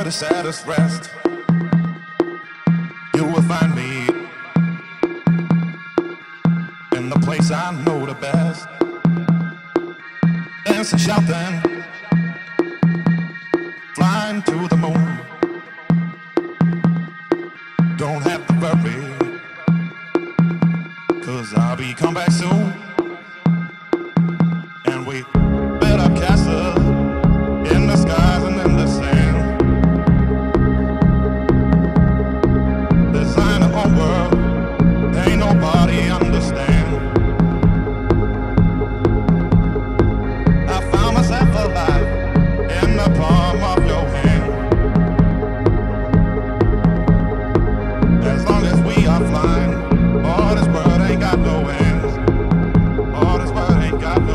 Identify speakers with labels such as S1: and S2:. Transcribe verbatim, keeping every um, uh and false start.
S1: the saddest rest. You will find me in the place I know the best. Dancing, shouting, flying to the moon. Don't have to worry, 'cause I'll be come back soon. And we build up castles in the skies and in the sand. Design a whole world, ain't nobody understand. I found myself alive in the palm of your hand. As long as we are flying, all this world ain't got no ends. All this world ain't got no